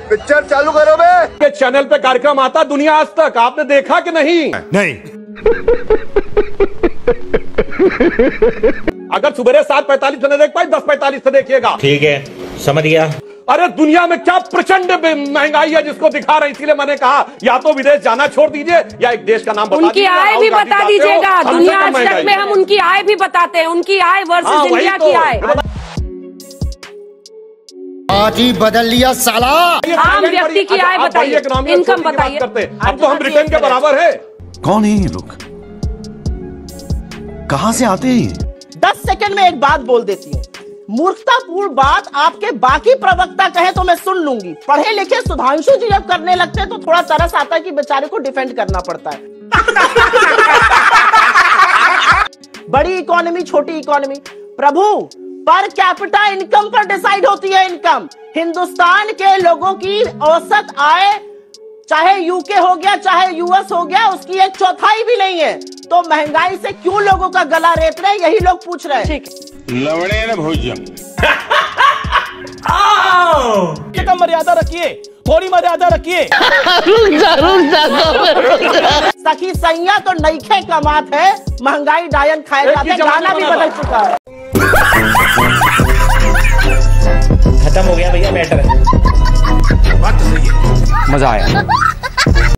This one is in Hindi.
पिक्चर चालू करो बे। ये चैनल पे कार्यक्रम आता दुनिया आज तक, आपने देखा कि नहीं? नहीं। अगर सुबह 7:45 से देख पाए 10:45 से देखिएगा। ठीक है, समझ गया। अरे दुनिया में क्या प्रचंड महंगाई है जिसको दिखा रहे हैं, इसीलिए मैंने कहा या तो विदेश जाना छोड़ दीजिए या एक देश का नाम बता उनकी आय भी बता दीजिएगा। दुनिया आज तक में हम उनकी आय भी बताते हैं, उनकी आय वर्सेस इंडिया की आय। आज ही बदल लिया साला। आम व्यक्ति की आय बताइए, इनकम बताइए। अब तो हम ब्रिटेन के बराबर है। कौन है ये लोग, कहां से आते हैं? 10 सेकंड में एक बात बोल देती हूँ। मूर्खतापूर्ण बात आपके बाकी प्रवक्ता कहे तो मैं सुन लूंगी, पढ़े लिखे सुधांशु जी जब करने लगते हैं तो थोड़ा तरस आता है कि बेचारे को डिफेंड करना पड़ता है। बड़ी इकोनॉमी छोटी इकोनॉमी, प्रभु पर कैपिटा इनकम पर डिसाइड होती है इनकम। हिंदुस्तान के लोगों की औसत आय चाहे यूके हो गया चाहे यूएस हो गया उसकी 1/4 भी नहीं है, तो महंगाई से क्यों लोगों का गला रेत रहे, यही लोग पूछ रहे हैं। लवड़े न भोजन। कितना मर्यादा रखिए, थोड़ी मर्यादा रखिए। सखी सैया तो नईखे कमात है, महंगाई डायन खाए जाते, गाना भी बदल चुका है। खत्म हो गया भैया मैटर। मजा आया।